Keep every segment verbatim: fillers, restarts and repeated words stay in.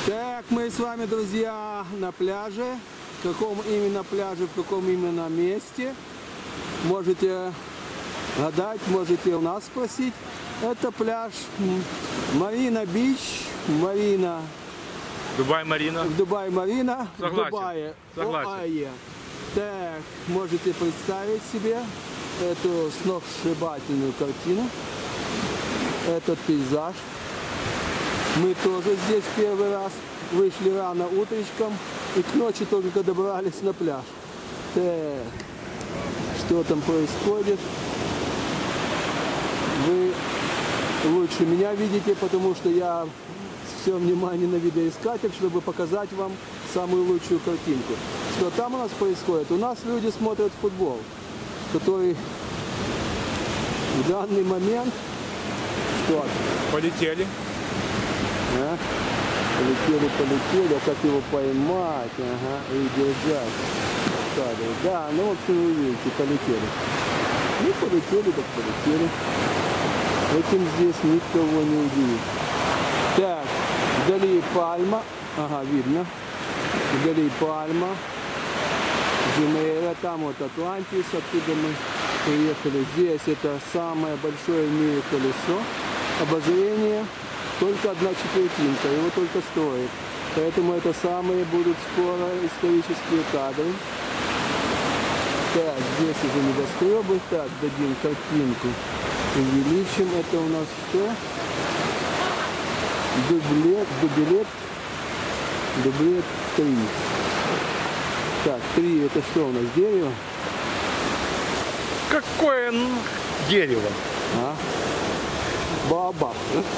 Так, мы с вами, друзья, на пляже. В каком именно пляже, в каком именно месте. Можете гадать, можете у нас спросить. Это пляж Марина Бич, Марина. Дубай Марина. Дубай Марина. В Дубае. Согласен. Так, можете представить себе эту сногсшибательную картину, этот пейзаж. Мы тоже здесь первый раз вышли рано утречком и к ночи только добрались на пляж. Так, что там происходит? Вы лучше меня видите, потому что я все внимание на видоискатель, чтобы показать вам самую лучшую картинку. Что там у нас происходит? У нас люди смотрят футбол, который в данный момент... Что? Полетели. А? Полетели, полетели, а как его поймать, ага, и держать. Да, ну в общем вы видите, полетели. Ну полетели, так полетели. Этим здесь никого не удивит. Так, вдали пальма, ага, видно. Вдали пальма. Джумейра, там вот Атлантис, откуда мы приехали. Здесь это самое большое в мире колесо. Обозрение. Только одна четвертинка, его только строят. Поэтому это самые будут скоро исторические кадры. Так, здесь уже небоскребы. Так, дадим картинку. Увеличим. Это у нас что? Дублет, дублет, дублет три. Так, три это что у нас? Дерево? Какое дерево? А? Баобаб.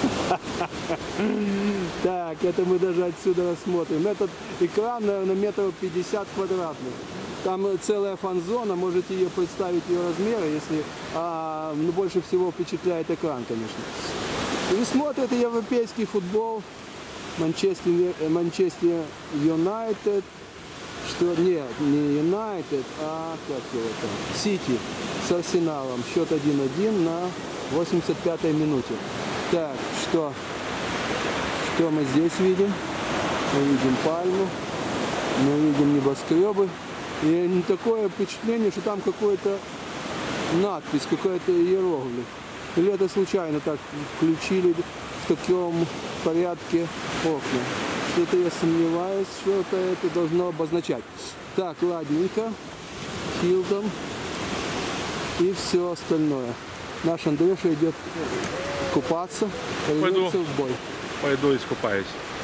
Так, это мы даже отсюда рассмотрим. Этот экран, наверное, метров пятьдесят квадратных. Там целая фан-зона, можете ее представить, ее размеры, если а, ну, больше всего впечатляет экран, конечно. И смотрят европейский футбол, Манчестер, Манчестер Юнайтед, что нет, не Юнайтед, а как его там, Сити с Арсеналом, счет один-один на восемьдесят пятой минуте. Так, что, что мы здесь видим? Мы видим пальму, мы видим небоскребы. И такое впечатление, что там какой-то надпись, какой-то иероглиф. Или это случайно так включили в таком порядке окна. Что-то я сомневаюсь, что-то это должно обозначать. Так, ладненько. Хилтон. И все остальное. Наш Андрюша идет купаться, рвется в бой. Пойду искупаюсь.